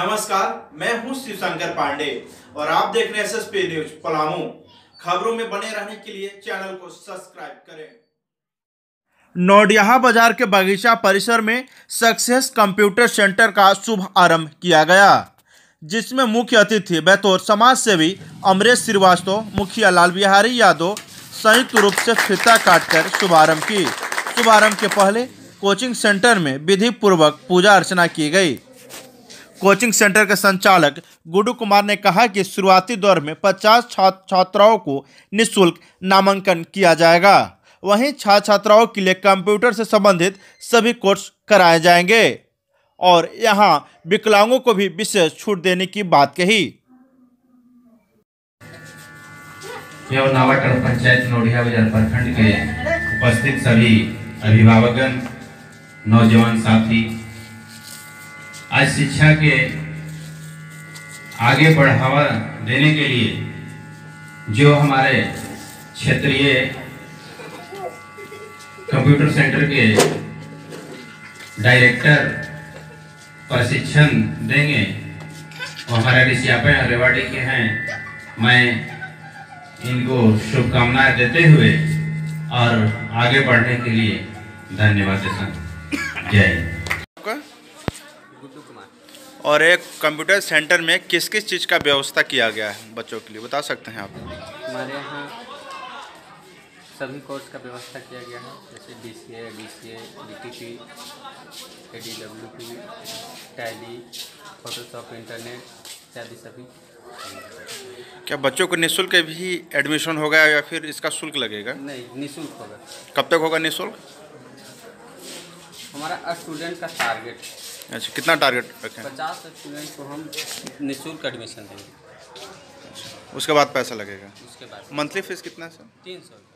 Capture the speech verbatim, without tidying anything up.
नमस्कार, मैं हूं शिवशंकर पांडे और आप देख रहे हैं एसएसपी न्यूज पलामू। खबरों में बने रहने के लिए चैनल को सब्सक्राइब करें। नौडियाहा बाजार के बगीचा परिसर में सक्सेस कंप्यूटर सेंटर का शुभ आरंभ किया गया, जिसमें मुख्य अतिथि बतौर समाज सेवी अमरेश श्रीवास्तव, मुखिया लाल बिहारी यादव संयुक्त रूप से फीता काटकर शुभारंभ की। शुभारंभ के पहले कोचिंग सेंटर में विधि पूर्वक पूजा अर्चना की गई। कोचिंग सेंटर के संचालक गुड्डू कुमार ने कहा कि शुरुआती दौर में पचास छात्र छात्राओं को निःशुल्क नामांकन किया जाएगा। वहीं छात्र छात्राओं के लिए कंप्यूटर से संबंधित सभी कोर्स कराए जाएंगे और यहां विकलांगों को भी विशेष छूट देने की बात कही। नावाटन पंचायत नौडियाहा बाजार प्रखंड के उपस्थित सभी अभिभावकगण, नौजवान साथी, आज शिक्षा के आगे बढ़ावा देने के लिए जो हमारे क्षेत्रीय कंप्यूटर सेंटर के डायरेक्टर प्रशिक्षण देंगे, वो हमारे ऋषियापे रेवाड़ी के हैं। मैं इनको शुभकामनाएं देते हुए और आगे बढ़ने के लिए धन्यवाद देता हूं। जय। और एक कंप्यूटर सेंटर में किस किस चीज़ का व्यवस्था किया गया है बच्चों के लिए, बता सकते हैं आप? हमारे यहाँ सभी कोर्स का व्यवस्था किया गया है, जैसे D C A, D C A, D T P, A D W P, Tally, Photoshop, internet इत्यादि सभी। क्या बच्चों को निःशुल्क भी एडमिशन होगा या फिर इसका शुल्क लगेगा? नहीं, निःशुल्क होगा। कब तक होगा निःशुल्क? हमारा स्टूडेंट का टारगेट। अच्छा, कितना टारगेट रखें? पचास स्टूडेंट को हम निःशुल्क एडमिशन देंगे। उसके बाद पैसा लगेगा? उसके बाद मंथली फीस कितना है सर? तीन सौ।